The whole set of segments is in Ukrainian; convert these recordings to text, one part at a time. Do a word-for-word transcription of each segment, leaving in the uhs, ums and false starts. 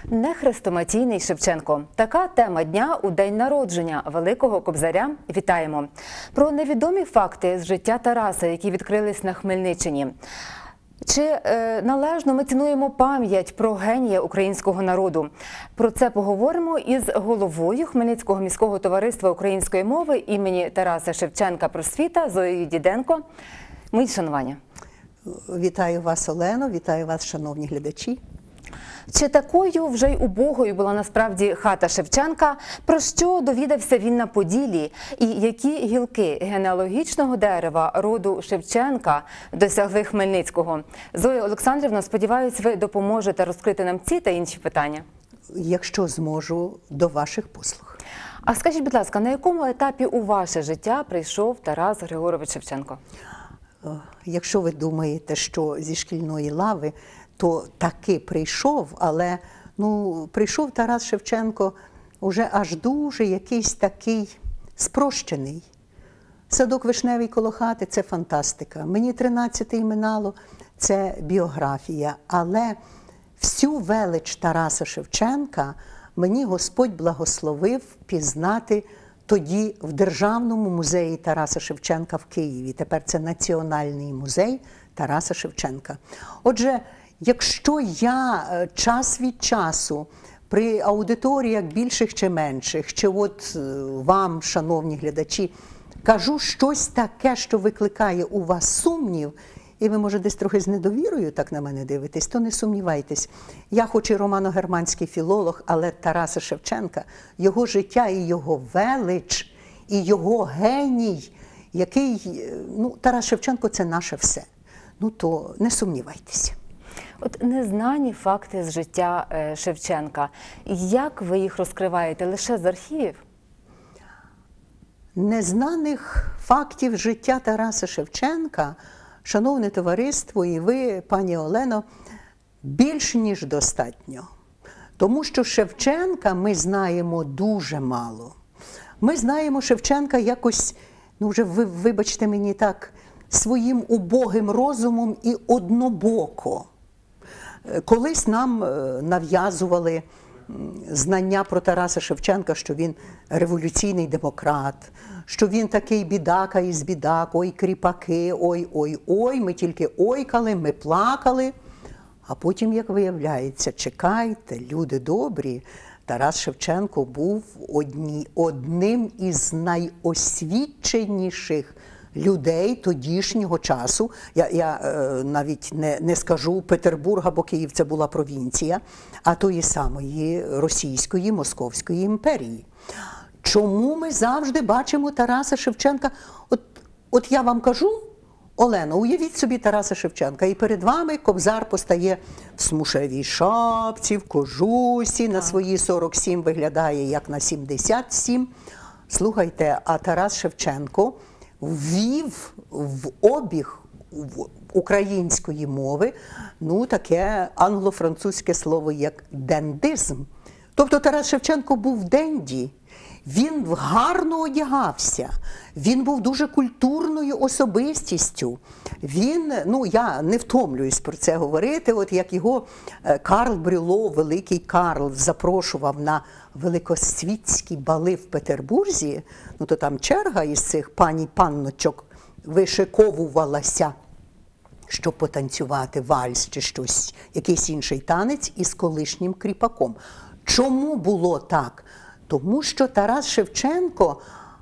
Нехрестоматійний Шевченко. Така тема дня у день народження Великого Кобзаря. Вітаємо! Про невідомі факти з життя Тараса, які відкрились на Хмельниччині. Чи е, належно ми цінуємо пам'ять про генія українського народу? Про це поговоримо із головою Хмельницького міського товариства української мови імені Тараса Шевченка «Просвіта» Зоєю Діденко. Мої шанування. Вітаю вас, Олено, вітаю вас, шановні глядачі. Чи такою вже й убогою була насправді хата Шевченка? Про що довідався він на Поділлі? І які гілки генеалогічного дерева роду Шевченка досягли Хмельницького? Зоя Олександрівна, сподіваюсь, ви допоможете розкрити нам ці та інші питання. Якщо зможу, до ваших послуг. А скажіть, будь ласка, на якому етапі у ваше життя прийшов Тарас Григорович Шевченко? Якщо ви думаєте, що зі шкільної лави, то таки прийшов, але ну, прийшов Тарас Шевченко уже аж дуже якийсь такий спрощений. Садок вишневий коло хати – це фантастика. Мені тринадцяти минало – це біографія. Але всю велич Тараса Шевченка мені Господь благословив пізнати тоді в Державному музеї Тараса Шевченка в Києві. Тепер це Національний музей Тараса Шевченка. Отже, якщо я час від часу при аудиторіях більших чи менших, чи от вам, шановні глядачі, кажу щось таке, що викликає у вас сумнів, і ви, може, десь трохи з недовірою так на мене дивитесь, то не сумнівайтесь. Я хоч і романо-германський філолог, але Тараса Шевченка, його життя і його велич, і його геній, який, ну, Тарас Шевченко – це наше все. Ну, то не сумнівайтеся. От незнані факти з життя е, Шевченка. Як ви їх розкриваєте? Лише з архівів? Незнаних фактів життя Тараса Шевченка, шановне товариство, і ви, пані Олено, більш ніж достатньо. Тому що Шевченка ми знаємо дуже мало. Ми знаємо Шевченка якось, ну вже ви, вибачте мені так, своїм убогим розумом і однобоко. Колись нам нав'язували знання про Тараса Шевченка, що він революційний демократ, що він такий бідака із бідак, ой, кріпаки, ой, ой, ой, ми тільки ойкали, ми плакали. А потім, як виявляється, чекайте, люди добрі, Тарас Шевченко був одні, одним із найосвіченіших людей тодішнього часу. Я, я е, навіть не, не скажу Петербурга, бо Київ – це була провінція, а тої самої Російської, Московської імперії. Чому ми завжди бачимо Тараса Шевченка? От, от я вам кажу, Олено, уявіть собі Тараса Шевченка, і перед вами Кобзар постає в смушевій шапці, в кожусі, на свої сорок сім виглядає як на сімдесят сім. Слухайте, а Тарас Шевченко ввів в обіг української мови, ну, таке англо-французьке слово, як дендизм. Тобто Тарас Шевченко був денді, він гарно одягався, він був дуже культурною особистістю. Він, ну, я не втомлююсь про це говорити, от як його Карл Брюлов, великий Карл, запрошував на великосвітські бали в Петербурзі, ну, то там черга із цих пані-панночок вишиковувалася, щоб потанцювати вальс чи щось, якийсь інший танець із колишнім кріпаком. Чому було так? Тому що Тарас Шевченко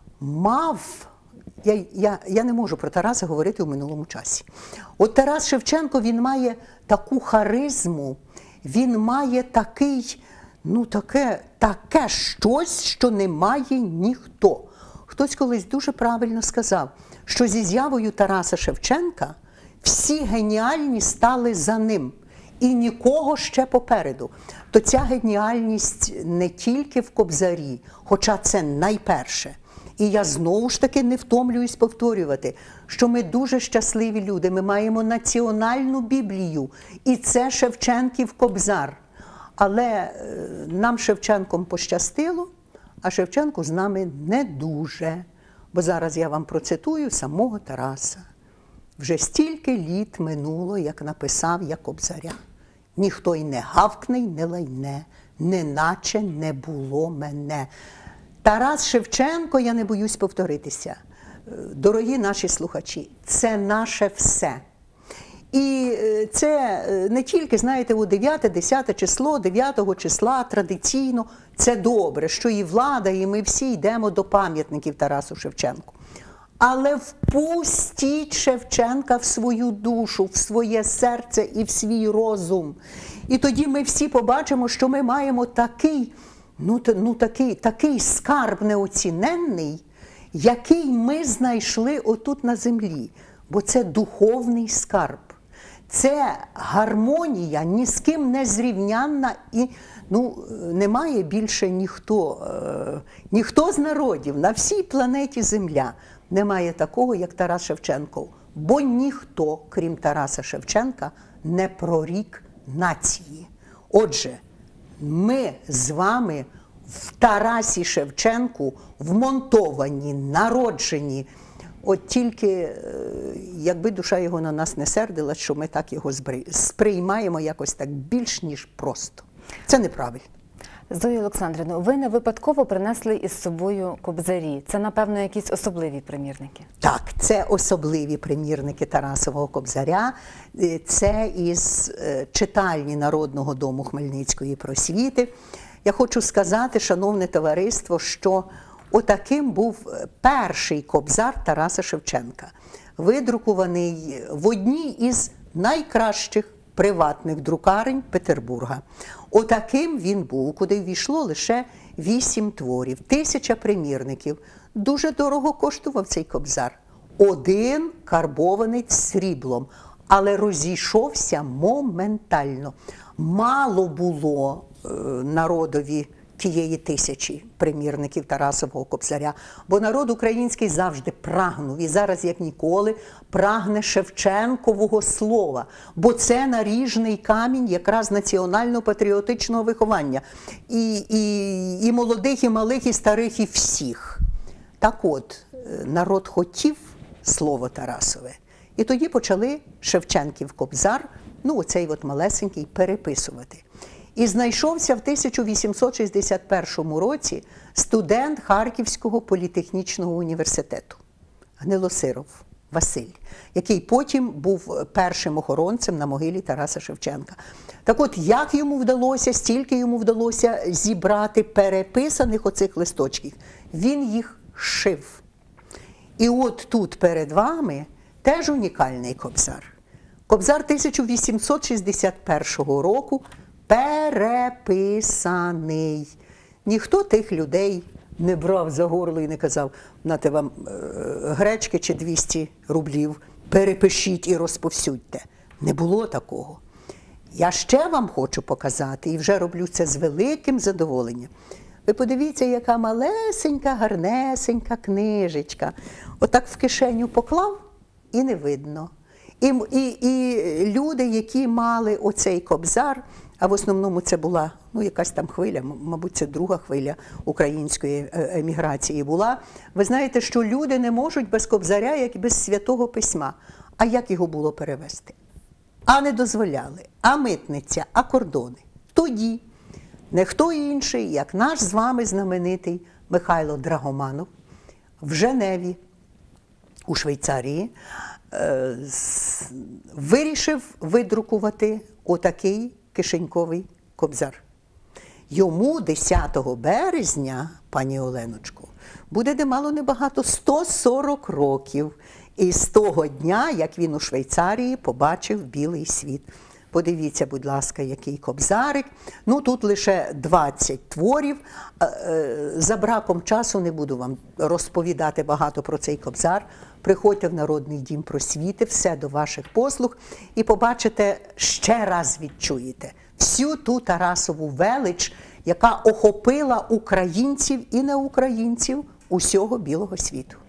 мав, я, я, я не можу про Тараса говорити у минулому часі. От Тарас Шевченко, він має таку харизму, він має такий, ну таке, таке щось, що не має ніхто. Хтось колись дуже правильно сказав, що зі з'явою Тараса Шевченка всі геніальні стали за ним. І нікого ще попереду. То ця геніальність не тільки в Кобзарі, хоча це найперше. І я знову ж таки не втомлююсь повторювати, що ми дуже щасливі люди, ми маємо національну Біблію, і це Шевченків Кобзар. Але нам Шевченком пощастило, а Шевченко з нами не дуже. Бо зараз я вам процитую самого Тараса. Вже стільки літ минуло, як написав я Кобзаря. ніхто й не гавкне, й не лайне, неначе не було мене. Тарас Шевченко, я не боюсь повторитися, дорогі наші слухачі, це наше все. І це не тільки, знаєте, у дев'яте-десяте число, дев'ятого числа традиційно, це добре, що і влада, і ми всі йдемо до пам'ятників Тарасу Шевченку. Але впустіть Шевченка в свою душу, в своє серце і в свій розум. І тоді ми всі побачимо, що ми маємо такий, ну, ну, такий, такий скарб неоціненний, який ми знайшли отут на землі. Бо це духовний скарб. Це гармонія, ні з ким не зрівнянна, і ну, немає більше ніхто, е, ніхто з народів на всій планеті Земля немає такого, як Тарас Шевченко. Бо ніхто, крім Тараса Шевченка, не прорік нації. Отже, ми з вами в Тарасі Шевченку вмонтовані, народжені. От тільки, якби душа його на нас не сердила, що ми так його сприймаємо якось так більш ніж просто. Це неправильно. Зоя Олександрівна, ви не випадково принесли із собою кобзарі. Це, напевно, якісь особливі примірники? Так, це особливі примірники Тарасового кобзаря. Це із читальні Народного дому Хмельницької просвіти. Я хочу сказати, шановне товариство, що отаким був перший кобзар Тараса Шевченка, видрукований в одній із найкращих приватних друкарень Петербурга. Отаким він був, куди ввійшло лише вісім творів, тисяча примірників. Дуже дорого коштував цей кобзар. Один карбований сріблом, але розійшовся моментально. Мало було е, народові тієї тисячі примірників Тарасового кобзаря. Бо народ український завжди прагнув, і зараз як ніколи, прагне Шевченкового слова. Бо це наріжний камінь якраз національно-патріотичного виховання. І, і, і молодих, і малих, і старих, і всіх. Так от, народ хотів слово Тарасове. І тоді почали Шевченків кобзар, ну оцей от малесенький, переписувати. І знайшовся в тисяча вісімсот шістдесят першому році студент Харківського політехнічного університету Гнилосиров Василь, який потім був першим охоронцем на могилі Тараса Шевченка. Так от, як йому вдалося, стільки йому вдалося зібрати переписаних оцих листочків, він їх шив. І от тут перед вами теж унікальний кобзар. Кобзар тисяча вісімсот шістдесят першого року, переписаний. Ніхто тих людей не брав за горло і не казав, нате вам е, гречки чи двісті рублів, перепишіть і розповсюдьте. Не було такого. Я ще вам хочу показати, і вже роблю це з великим задоволенням. Ви подивіться, яка малесенька, гарнесенька книжечка. Отак в кишеню поклав і не видно. І, і, і люди, які мали оцей кобзар, а в основному це була, ну, якась там хвиля, мабуть, це друга хвиля української еміграції була. Ви знаєте, що люди не можуть без кобзаря, як і без Святого Письма. А як його було перевести? А не дозволяли. А митниця, а кордони. Тоді не хто інший, як наш з вами знаменитий Михайло Драгоманов в Женеві, у Швейцарії, е, вирішив видрукувати отакий кишеньковий кобзар. Йому десятого березня, пані Оленочко, буде немало небагато сто сорок років. І з того дня, як він у Швейцарії побачив білий світ. Подивіться, будь ласка, який кобзарик. Ну, тут лише двадцять творів. За браком часу не буду вам розповідати багато про цей кобзар. Приходьте в Народний дім просвіти, все до ваших послуг. І побачите, ще раз відчуєте всю ту Тарасову велич, яка охопила українців і неукраїнців усього білого світу.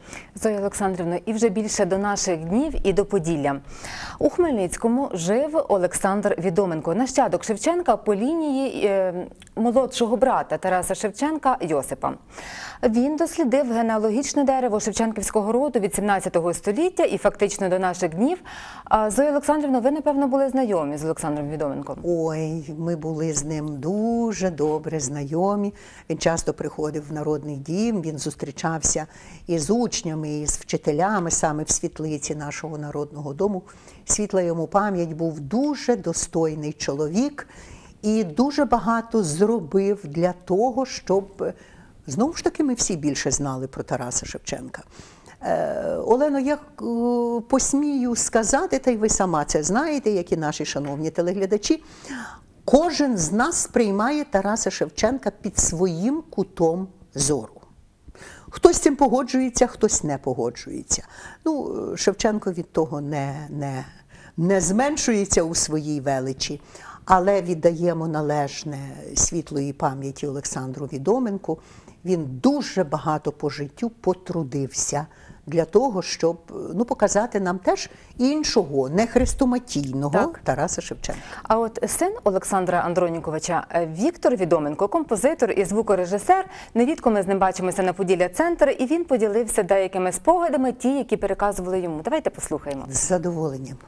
Зоя Олександрівна, і вже більше до наших днів і до Поділля. У Хмельницькому жив Олександр Відоменко, нащадок Шевченка по лінії е, молодшого брата Тараса Шевченка Йосипа. Він дослідив генеалогічне дерево шевченківського роду від сімнадцятого століття і фактично до наших днів. А, Зоя Олександрівна, ви, напевно, були знайомі з Олександром Відоменком? Ой, ми були з ним дуже добре знайомі. Він часто приходив в Народний дім, він зустрічався із учнями, із вчителями саме в світлиці нашого Народного дому. Світла йому пам'ять, був дуже достойний чоловік і дуже багато зробив для того, щоб, знову ж таки, ми всі більше знали про Тараса Шевченка. Е, Олено, я е, посмію сказати, та й ви сама це знаєте, як і наші шановні телеглядачі, кожен з нас сприймає Тараса Шевченка під своїм кутом зору. Хтось з цим погоджується, хтось не погоджується. Ну, Шевченко від того не, не, не зменшується у своїй величі, але віддаємо належне світлої пам'яті Олександру Відоменку. Він дуже багато по життю потрудився для того, щоб, ну, показати нам теж іншого, не хрестоматійного Так. Тараса Шевченка. А от син Олександра Андроніковича Віктор Відоменко, композитор і звукорежисер, нерідко ми з ним бачимося на Поділля-центр, і він поділився деякими спогадами, ті, які переказували йому. Давайте послухаємо. З задоволенням.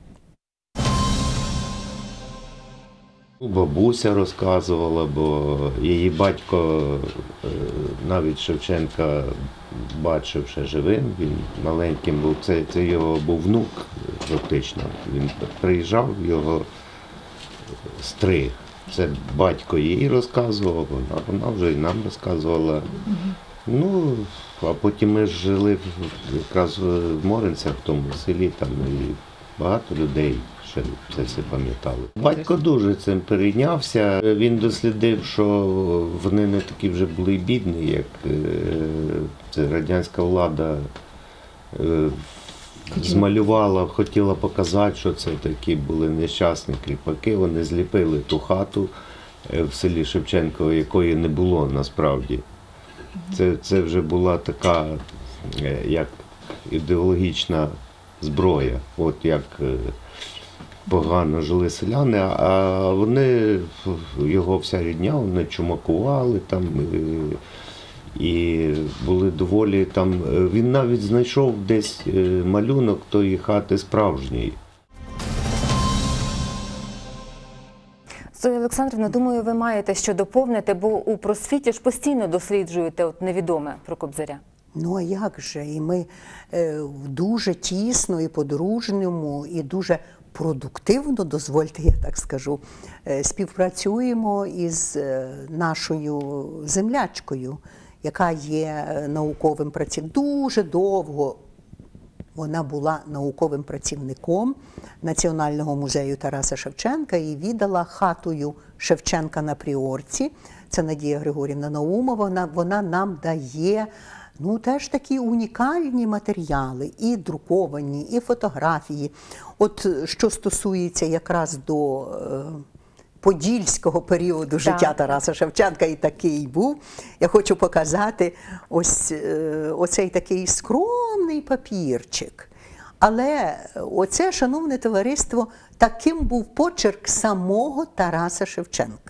Бабуся розказувала, бо її батько е, навіть Шевченка бачив ще живим, він маленьким був, це, це його був внук фактично. Він приїжджав, його стриг. Це батько їй розказував, вона, вона вже і нам розказувала. Ну, а потім ми ж жили в- якраз в Моринцях, в тому селі, там і багато людей ще це все пам'ятали. Батько дуже цим перейнявся. Він дослідив, що вони не такі вже були й бідні, як е, це радянська влада е, змалювала, хотіла показати, що це такі були нещасні кріпаки. Вони зліпили ту хату е, в селі Шевченково, якої не було насправді. Це, це вже була така, е, як ідеологічна зброя, от як е, погано жили селяни, а вони, його вся рідня, вони чумакували там е, і були доволі там. е, Він навіть знайшов десь е, малюнок тої хати справжньої. Зоя Олександрівна, думаю, ви маєте що доповнити, бо у просвіті ж постійно досліджуєте от невідоме про Кобзаря. Ну, а як же? І ми е, дуже тісно і по-дружньому, і дуже продуктивно, дозвольте, я так скажу, е, співпрацюємо із е, нашою землячкою, яка є е, науковим працівником. Дуже довго вона була науковим працівником Національного музею Тараса Шевченка і віддала хатою Шевченка на Пріорці. Це Надія Григорівна Наумова. Вона, вона нам дає, ну, теж такі унікальні матеріали, і друковані, і фотографії. От що стосується якраз до е, подільського періоду життя Тараса Шевченка, і такий був. Я хочу показати ось е, оцей такий скромний папірчик. Але оце, шановне товариство, таким був почерк самого Тараса Шевченка.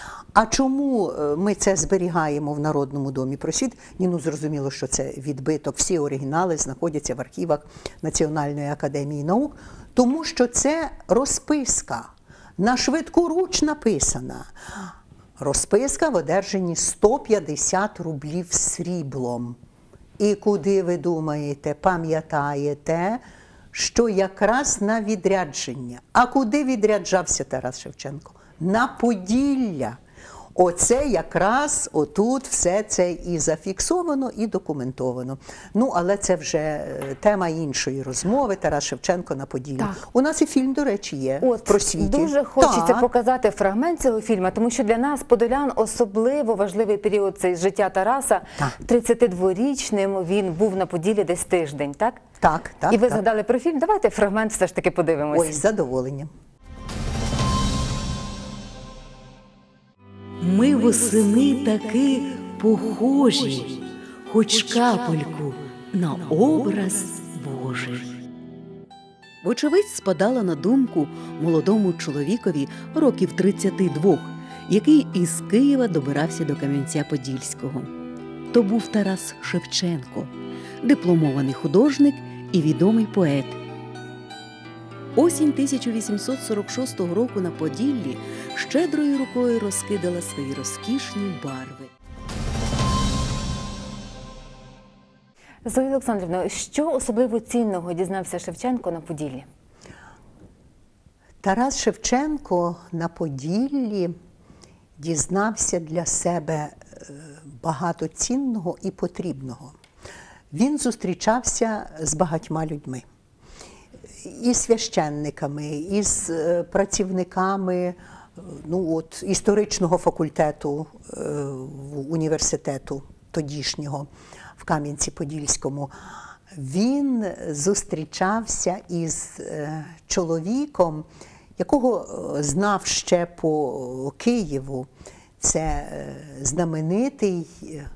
А чому ми це зберігаємо в Народному домі просвіт? Ні, ну зрозуміло, що це відбиток. Всі оригінали знаходяться в архівах Національної академії наук, тому що це розписка, на швидку руч написана. Розписка в одержанні сто п'ятдесят рублів сріблом. І куди, ви думаєте, пам'ятаєте, що якраз на відрядження. А куди відряджався Тарас Шевченко? На Поділля. Оце якраз отут все це і зафіксовано, і документовано. Ну, але це вже тема іншої розмови. Тарас Шевченко на Поділлі. Так. У нас і фільм, до речі, є От, в просвіті. дуже хочеться Так. показати фрагмент цього фільму, тому що для нас, подолян, особливо важливий період цей з життя Тараса. Так. тридцятидворічним він був на Поділлі десь тиждень, так? Так, так, І ви так. згадали про фільм. Давайте фрагмент все ж таки подивимося. Ой, з задоволенням. Ми восени таки похожі, хоч капельку на образ Божий. Вочевидь, спадала на думку молодому чоловікові років тридцяти двох, який із Києва добирався до Кам'янця-Подільського. То був Тарас Шевченко, дипломований художник і відомий поет. Осінь тисяча вісімсот сорок шостого року на Поділлі щедрою рукою розкидала свої розкішні барви. Зоя Олександрівна, що особливо цінного дізнався Шевченко на Поділлі? Тарас Шевченко на Поділлі дізнався для себе е, багато цінного і потрібного. Він зустрічався з багатьма людьми. І священниками, і з е, працівниками е, ну, от, історичного факультету е, університету тодішнього в Кам'янці-Подільському. Він зустрічався із е, чоловіком, якого е, знав ще по Києву. Це е, знаменитий е,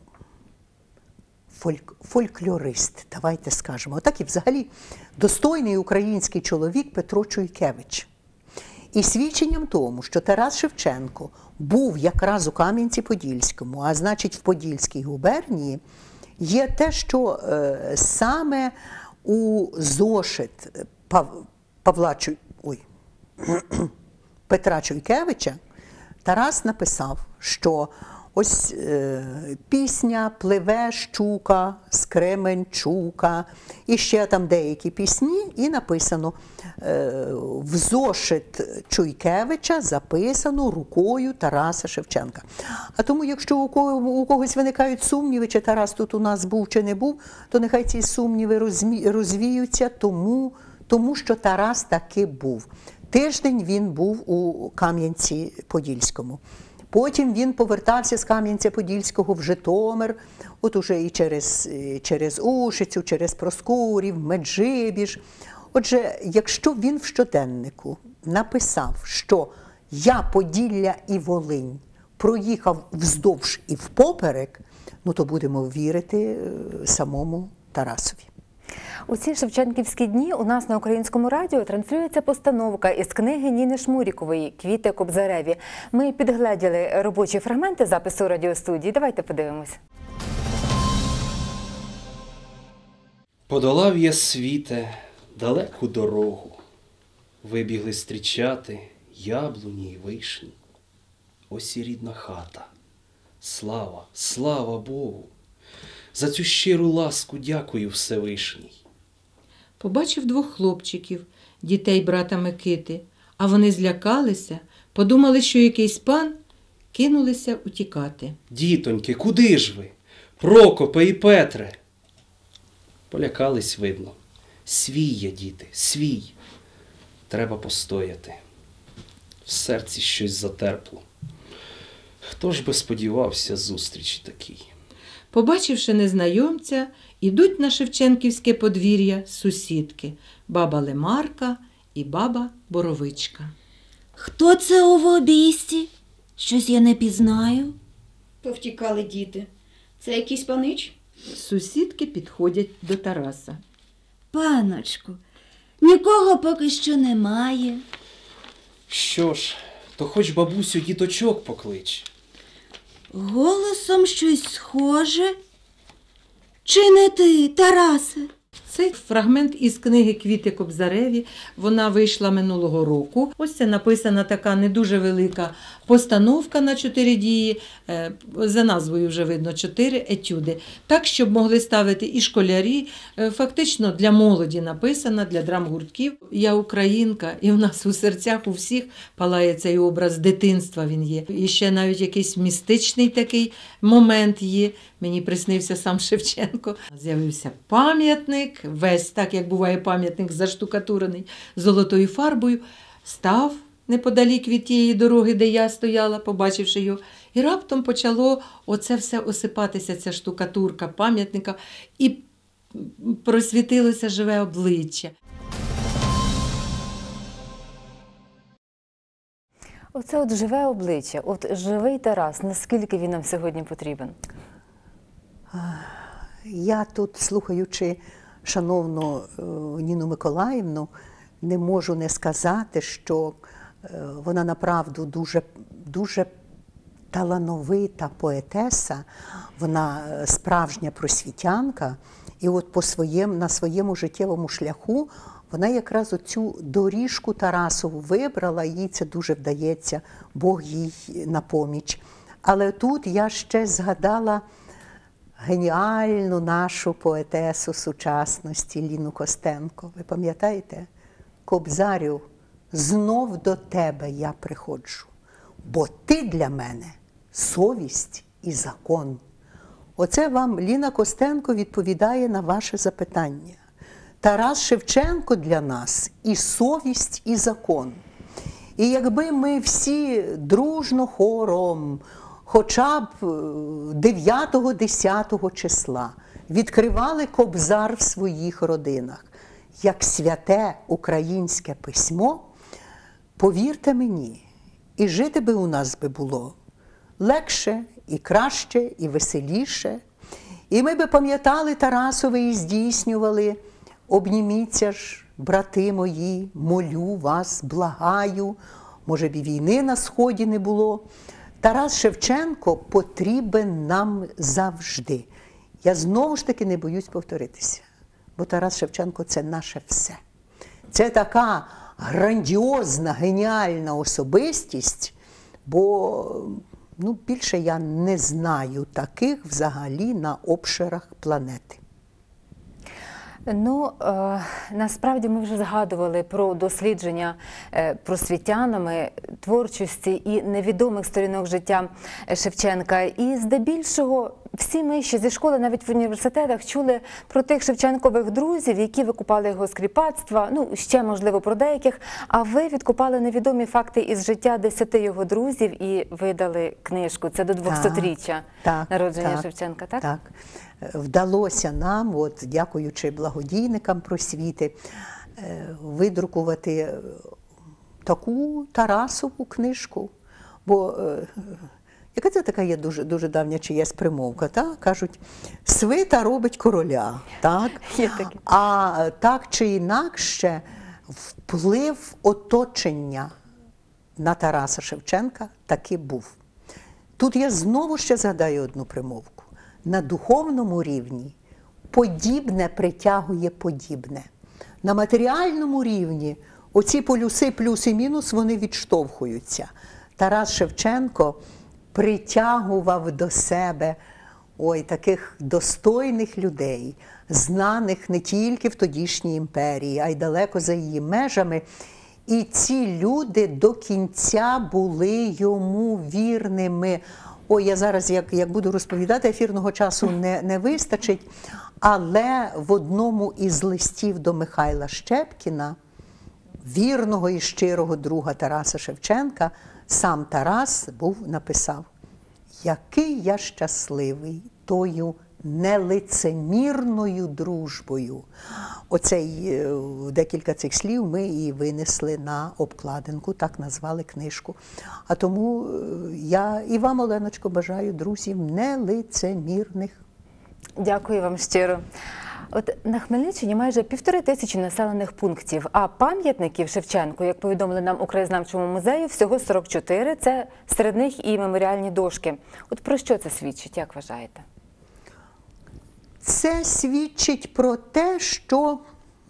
фольк, фольклорист, давайте скажемо. Отак і взагалі достойний український чоловік Петро Чуйкевич. І свідченням тому, що Тарас Шевченко був якраз у Кам'янці-Подільському, а значить в Подільській губернії, є те, що е, саме у зошит Пав, Павла Чуй, ой, Петра Чуйкевича Тарас написав, що ось е, пісня «Пливе щука з Кременчука», і ще там деякі пісні, і написано е, в зошит Чуйкевича записано рукою Тараса Шевченка. А тому, якщо у, кого, у когось виникають сумніви, чи Тарас тут у нас був, чи не був, то нехай ці сумніви розмі, розвіються, тому, тому що Тарас таки був. Тиждень він був у Кам'янці-Подільському. Потім він повертався з Кам'янця-Подільського в Житомир, от уже і через, через Ушицю, через Проскурів, Меджибіж. Отже, якщо він в щоденнику написав, що «Я Поділля і Волинь проїхав вздовж і впоперек», ну то будемо вірити самому Тарасові. У ці шевченківські дні у нас на Українському радіо транслюється постановка із книги Ніни Шмурікової «Квіти Кобзареві». Ми підгледіли робочі фрагменти запису радіостудії. Давайте подивимось. Подолав я світе далеку дорогу, вибігли зустрічати яблуні й вишні. Ось і рідна хата. Слава, слава Богу! За цю щиру ласку дякую Всевишній. Побачив двох хлопчиків, дітей брата Микити, а вони злякалися, подумали, що якийсь пан, кинулися утікати. Дітоньки, куди ж ви? Прокопе і Петре. Полякались, видно. Свій я, діти, свій. Треба постояти. В серці щось затерпло. Хто ж би сподівався зустрічі такій? Побачивши незнайомця, ідуть на Шевченківське подвір'я сусідки – баба Лемарка і баба Боровичка. Хто це у обійсті? Щось я не пізнаю. Повтікали діти. Це якийсь панич? Сусідки підходять до Тараса. Паночку, нікого поки що немає. Що ж, то хоч бабусю діточок поклич. Голосом щось схоже. Чи не ти, Тарасе? Цей фрагмент із книги «Квіти Кобзареві». Вона вийшла минулого року. Ось це написана така не дуже велика постановка на чотири дії. За назвою вже видно чотири етюди. Так, щоб могли ставити і школярі. Фактично для молоді написана, для драмгуртків. Я українка, і в нас у серцях у всіх палає цей образ дитинства він є. І ще навіть якийсь містичний такий момент є. Мені приснився сам Шевченко. З'явився пам'ятник, весь так, як буває пам'ятник заштукатурений золотою фарбою, став неподалік від тієї дороги, де я стояла, побачивши його, і раптом почало оце все осипатися, ця штукатурка пам'ятника, і просвітилося живе обличчя. Оце от живе обличчя, от живий Тарас, наскільки він нам сьогодні потрібен? Я тут, слухаючи шановну е, Ніну Миколаївну, не можу не сказати, що е, вона направду дуже, дуже талановита поетеса, вона е, справжня просвітянка, і от по своєму, на своєму життєвому шляху вона якраз оцю доріжку Тарасову вибрала, їй це дуже вдається, Бог їй на поміч. Але тут я ще згадала геніальну нашу поетесу сучасності Ліну Костенко. Ви пам'ятаєте? Кобзарю, знов до тебе я приходжу, бо ти для мене совість і закон. Оце вам Ліна Костенко відповідає на ваше запитання. Тарас Шевченко для нас і совість, і закон. І якби ми всі дружно хором, хоча б дев'ятого-десятого числа відкривали Кобзар в своїх родинах, як святе українське письмо, повірте мені, і жити би у нас би було легше, і краще, і веселіше. І ми би пам'ятали Тарасове і здійснювали: обніміться ж, брати мої, молю вас, благаю, може б і війни на Сході не було. Тарас Шевченко потрібен нам завжди. Я знову ж таки не боюсь повторитися, бо Тарас Шевченко – це наше все. Це така грандіозна, геніальна особистість, бо ну, більше я не знаю таких взагалі на обширах планети. Ну, е, насправді ми вже згадували про дослідження е, просвітянами творчості і невідомих сторінок життя Шевченка. І здебільшого всі ми ще зі школи, навіть в університетах, чули про тих Шевченкових друзів, які викупали його з кріпацтва, ну, ще, можливо, про деяких. А ви відкопали невідомі факти із життя десяти його друзів і видали книжку. Це до двохсотріччя так, народження так, Шевченка, так? Так. Вдалося нам, от, дякуючи благодійникам просвіти, видрукувати таку Тарасову книжку. Бо яка це така є дуже, дуже давня чиясь примовка, так? Кажуть, свита робить короля, так? Є таке. А так чи інакше вплив оточення на Тараса Шевченка таки був. Тут я знову ще згадаю одну примовку. На духовному рівні подібне притягує подібне. На матеріальному рівні оці полюси, плюс і мінус, вони відштовхуються. Тарас Шевченко притягував до себе ой, таких достойних людей, знаних не тільки в тодішній імперії, а й далеко за її межами. І ці люди до кінця були йому вірними. Ой, я зараз, як, як буду розповідати, ефірного часу не, не вистачить, але в одному із листів до Михайла Щепкіна, вірного і щирого друга Тараса Шевченка, сам Тарас був написав: «Який я щасливий тою нелицемірною дружбою». Оцей, декілька цих слів ми і винесли на обкладинку, так назвали книжку. А тому я і вам, Оленочко, бажаю друзів нелицемірних. Дякую вам щиро. От на Хмельниччині майже півтори тисячі населених пунктів, а пам'ятників Шевченку, як повідомили нам у краєзнавчому музеї, всього сорок чотири. Це серед них і меморіальні дошки. От про що це свідчить, як вважаєте? Це свідчить про те, що,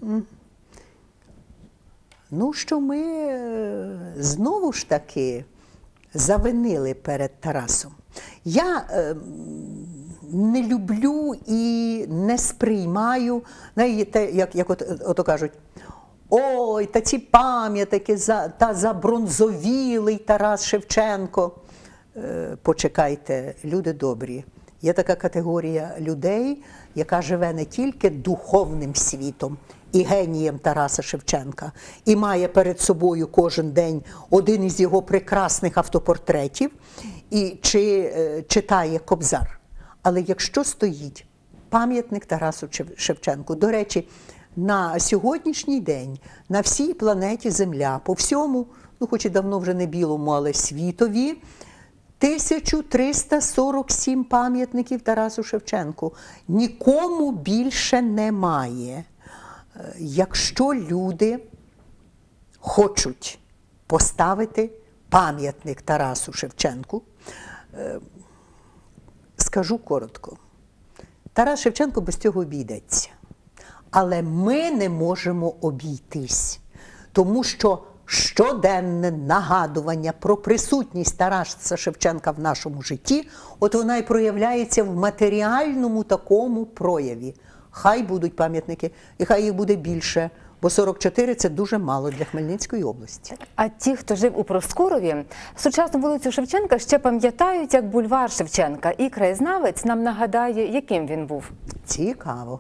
ну, що ми знову ж таки завинили перед Тарасом. Я е, не люблю і не сприймаю, знаєте, як, як от, ото кажуть, ой, та ці пам'ятники, та забронзовілий Тарас Шевченко. Е, почекайте, люди добрі. Є така категорія людей, яка живе не тільки духовним світом і генієм Тараса Шевченка, і має перед собою кожен день один із його прекрасних автопортретів, і чи е, читає Кобзар. Але якщо стоїть пам'ятник Тарасу Шевченку, до речі, на сьогоднішній день на всій планеті Земля, по всьому, ну хоч і давно вже не білому, але світові, тисяча триста сорок сім пам'ятників Тарасу Шевченку. Нікому більше немає. Е, Якщо люди хочуть поставити пам'ятник Тарасу Шевченку, е, скажу коротко. Тарас Шевченко без цього обійдеться. Але ми не можемо обійтись, тому що щоденне нагадування про присутність Тараса Шевченка в нашому житті, от вона і проявляється в матеріальному такому прояві. Хай будуть пам'ятники, і хай їх буде більше, бо сорок чотири – це дуже мало для Хмельницької області. А ті, хто жив у Проскурові, сучасну вулицю Шевченка ще пам'ятають як бульвар Шевченка. І краєзнавець нам нагадає, яким він був. Цікаво.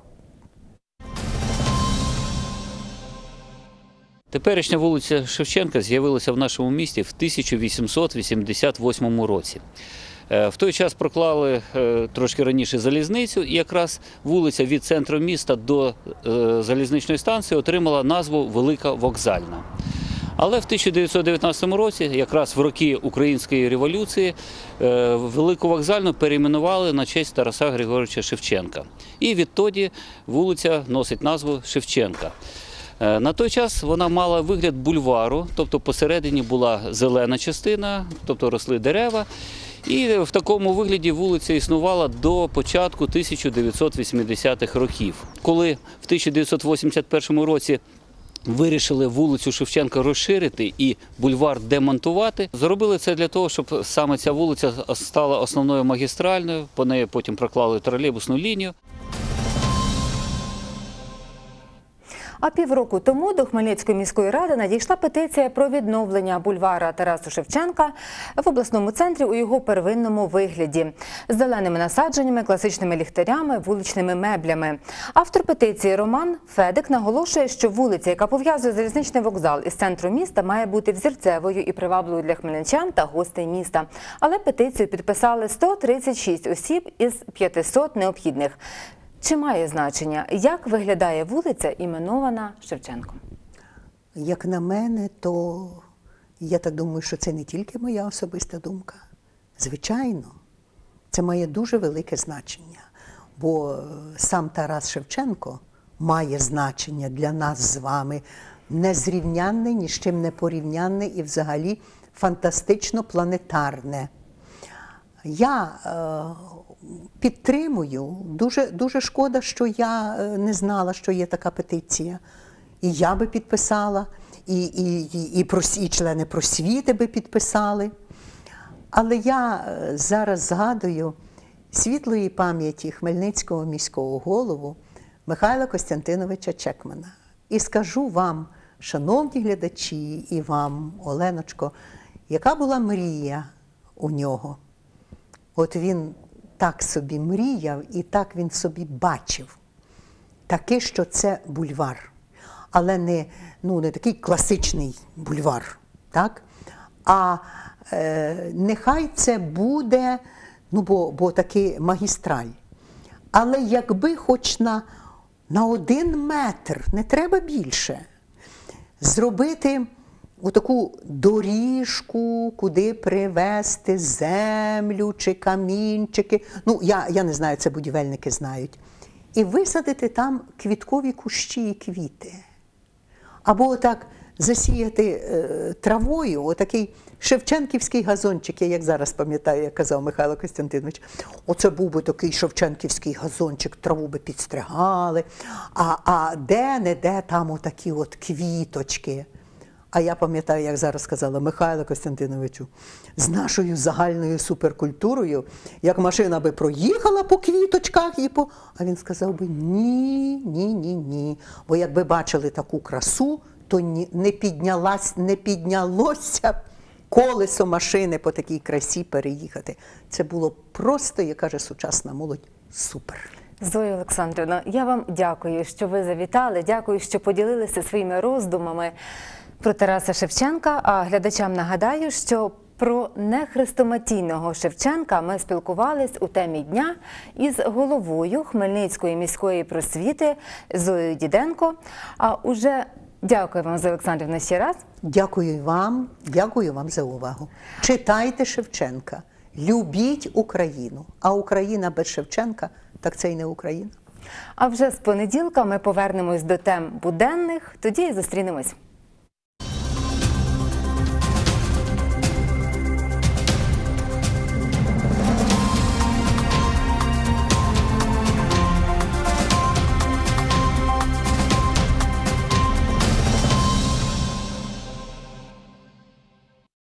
Теперішня вулиця Шевченка з'явилася в нашому місті в тисяча вісімсот вісімдесят восьмому році. В той час проклали трошки раніше залізницю, і якраз вулиця від центру міста до залізничної станції отримала назву Велика Вокзальна. Але в тисяча дев'ятсот дев'ятнадцятому році, якраз в роки Української революції, Велику Вокзальну перейменували на честь Тараса Григоровича Шевченка. І відтоді вулиця носить назву Шевченка. На той час вона мала вигляд бульвару, тобто посередині була зелена частина, тобто росли дерева. І в такому вигляді вулиця існувала до початку тисяча дев'ятсот вісімдесятих років. Коли в тисяча дев'ятсот вісімдесят першому році вирішили вулицю Шевченка розширити і бульвар демонтувати, зробили це для того, щоб саме ця вулиця стала основною магістральною, по неї потім проклали тролейбусну лінію. А півроку тому до Хмельницької міської ради надійшла петиція про відновлення бульвара Тарасу Шевченка в обласному центрі у його первинному вигляді – з зеленими насадженнями, класичними ліхтарями, вуличними меблями. Автор петиції Роман Федик наголошує, що вулиця, яка пов'язує залізничний вокзал із центром міста, має бути взірцевою і привабливою для хмельничан та гостей міста. Але петицію підписали сто тридцять шість осіб із п'ятисот необхідних. Чи має значення, як виглядає вулиця, іменована Шевченком? Як на мене, то я так думаю, що це не тільки моя особиста думка. Звичайно, це має дуже велике значення, бо сам Тарас Шевченко має значення для нас з вами незрівнянне, ні з чим не порівнянне і взагалі фантастично планетарне. Я е, підтримую, дуже, дуже шкода, що я не знала, що є така петиція. І я би підписала, і, і, і, і, прос, і члени просвіти би підписали. Але я зараз згадую світлої пам'яті Хмельницького міського голову Михайла Костянтиновича Чекмана. І скажу вам, шановні глядачі, і вам, Оленочко, яка була мрія у нього. От він так собі мріяв і так він собі бачив. Таке, що це бульвар. Але не, ну, не такий класичний бульвар, так? А е, нехай це буде, ну, бо, бо такий магістраль. Але якби хоч на, на один метр, не треба більше, зробити отаку доріжку, куди привезти землю чи камінчики. Ну, я, я не знаю, це будівельники знають. І висадити там квіткові кущі і квіти. Або отак засіяти е, травою, отакий шевченківський газончик, я як зараз пам'ятаю, як казав Михайло Костянтинович. Оце був би такий шевченківський газончик, траву би підстригали, а, а де-не-де там отакі от квіточки. А я пам'ятаю, як зараз сказала Михайло Костянтиновичу, з нашою загальною суперкультурою, як машина би проїхала по квіточках, і по... а він сказав би ні, ні, ні, ні. Бо якби бачили таку красу, то ні, не, піднялась, не піднялося колесо машини по такій красі переїхати. Це було просто, як каже сучасна молодь, супер. Зоя Олександрівна, я вам дякую, що ви завітали, дякую, що поділилися своїми роздумами про Тараса Шевченка, а глядачам нагадаю, що про нехрестоматійного Шевченка ми спілкувались у темі дня із головою Хмельницької міської просвіти Зоєю Діденко. А уже дякую вам, Зоя Олександрівна, ще раз. Дякую вам, дякую вам за увагу. Читайте Шевченка. любіть Україну. А Україна без Шевченка, так це й не Україна. А вже з понеділка ми повернемось до тем буденних, тоді і зустрінемось.